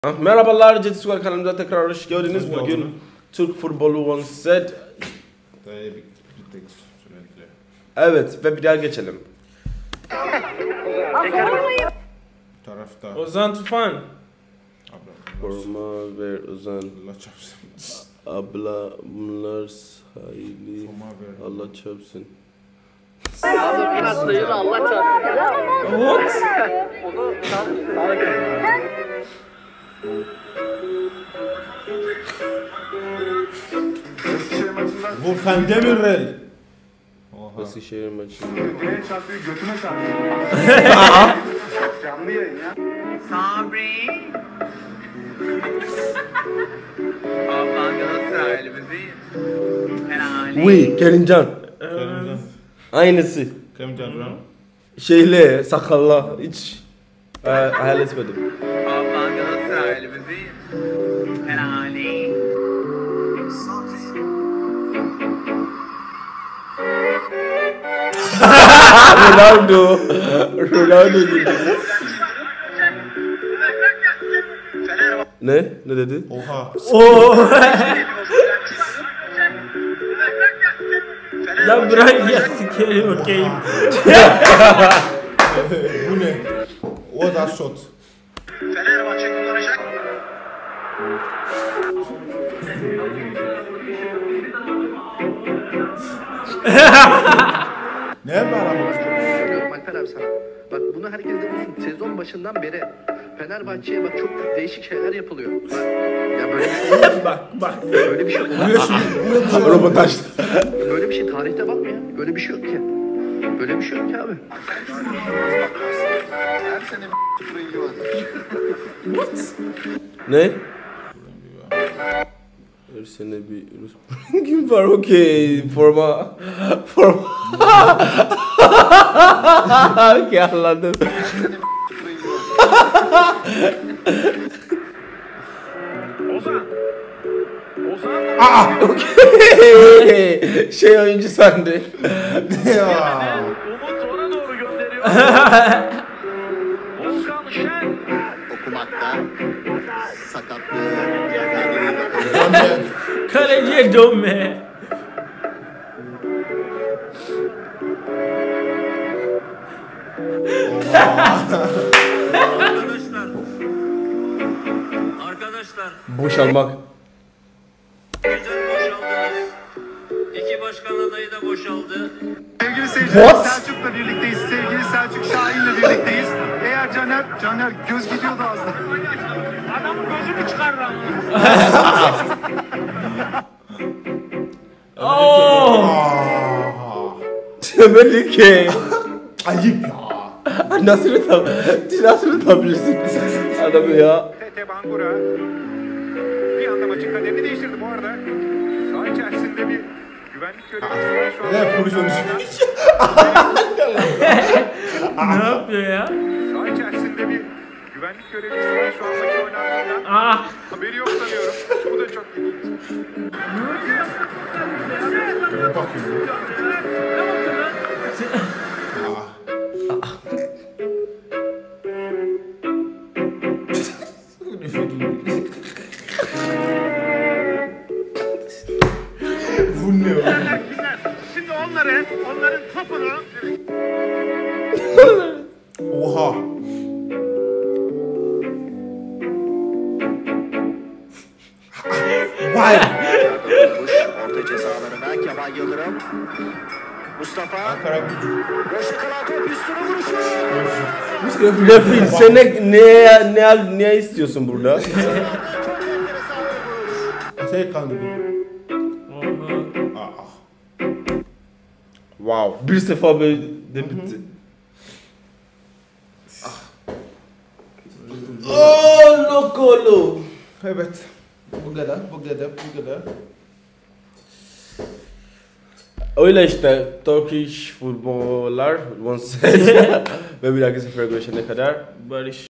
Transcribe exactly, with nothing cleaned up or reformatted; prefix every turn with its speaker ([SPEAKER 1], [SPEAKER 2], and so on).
[SPEAKER 1] Merhabalar, Jet Squad kanalımıza tekrar hoş geldiniz. Bugün Türk futbolu One Set. Evet ve bir daha geçelim.
[SPEAKER 2] Tarafta.
[SPEAKER 3] Ozan Tufan.
[SPEAKER 1] Forma ver Ozan.
[SPEAKER 2] Allah çarpsın.
[SPEAKER 1] Abla bunlar sayılı. Allah çarpsın.
[SPEAKER 3] What?
[SPEAKER 2] Volkan Demirel.
[SPEAKER 1] Eskişehir maçı.
[SPEAKER 4] Neye çarpıyor? Götüme çarpıyor. Canlı yayın ya.
[SPEAKER 5] Sabri. Ablan Galatasaraylı bizi. Helali.
[SPEAKER 1] Oui, Kerimcan.
[SPEAKER 2] Kerimcan.
[SPEAKER 1] Aynısı.
[SPEAKER 2] Kerimcan Brown.
[SPEAKER 1] Şeyle, sakalla. Hiç e, hayal etmedim.
[SPEAKER 5] Ablan Galatasaraylı bizi. Helali.
[SPEAKER 1] Ronaldo. Ronaldo gibi. Ne? Ne dedi?
[SPEAKER 2] Oha.
[SPEAKER 3] Oo. Ya bırak ya sikerim okeyim.
[SPEAKER 2] Bu ne? O da shot.
[SPEAKER 5] Fenerbahçe kullanacak.
[SPEAKER 2] Ne var ama?
[SPEAKER 6] Söylüyorum Alper abi sana. Bak bunu herkes de bilsin. Sezon başından beri Fenerbahçe'ye bak çok değişik şeyler yapılıyor. Bak, ya böyle bir şey olmaz.
[SPEAKER 3] Bak bak.
[SPEAKER 6] Böyle bir şey olmaz.
[SPEAKER 1] Röportaj.
[SPEAKER 6] Böyle bir şey tarihte bakma ya. Böyle bir şey yok ki. Böyle bir şey yok ki abi.
[SPEAKER 4] Her sene bir rengi var.
[SPEAKER 1] Ne? Her sene bir Rus rengim var, okey. Forma. Forma. Okey, anladım.
[SPEAKER 4] Ozan. Ozan.
[SPEAKER 1] Okey. Şey oyuncu sandı.
[SPEAKER 2] Ya.
[SPEAKER 4] Umut ona doğru gönderiyor. Volkan Şen.
[SPEAKER 7] Okumakta sakatlığı
[SPEAKER 3] Kaleciye dönme.
[SPEAKER 5] Arkadaşlar. Arkadaşlar.
[SPEAKER 1] Boşalmak.
[SPEAKER 5] Güzel boşaldınız. İki başkan adayı da boşaldı.
[SPEAKER 4] Sevgili seyirciler,
[SPEAKER 1] What?
[SPEAKER 4] Selçuk'la birlikteyiz. Sevgili Selçuk Şahin'le birlikteyiz. Eğer Caner, Caner göz gidiyordu az da. Adamın gözünü çıkar lan.
[SPEAKER 3] Oo.
[SPEAKER 1] Belli ki.
[SPEAKER 2] Ayıp ya.
[SPEAKER 1] Nasıl tam, nasıl tutabilirsin adamı ya?
[SPEAKER 4] Tete Bangura. Bir anda maçın kaderini değiştirdi bu arada. Saha içerisinde bir güvenlik görevlisi var şu anda.
[SPEAKER 2] Ne pozisyon
[SPEAKER 3] Ne yapıyor ya?
[SPEAKER 4] Saha içerisinde bir güvenlik görevlisi var şu an maçı oynandığında.
[SPEAKER 3] Ah.
[SPEAKER 4] Haberi yok sanıyorum. Bu da çok ilginç.
[SPEAKER 2] Bu ne o?
[SPEAKER 4] Şimdi onları, onların topunu
[SPEAKER 2] Oha. Vay.
[SPEAKER 7] orta cezalarına Kemal Yıldırım. Mustafa
[SPEAKER 2] Ankara gücü.
[SPEAKER 7] boşu kalan top üstüne vuruşu.
[SPEAKER 1] Refil, sen ne, ne, ne, ne istiyorsun burada?
[SPEAKER 7] Çok enteresan bir vuruş.
[SPEAKER 2] Şey kandı.
[SPEAKER 3] Oha.
[SPEAKER 2] Aa.
[SPEAKER 1] Wow. Bir sefer böyle de bitti. Oh, lokolo.
[SPEAKER 2] Evet. Bu kadar, bu kadar, bu kadar.
[SPEAKER 1] Öyle işte Turkish futbollar One Set. Ve bir dahaki sefere görüşene kadar
[SPEAKER 3] Barış.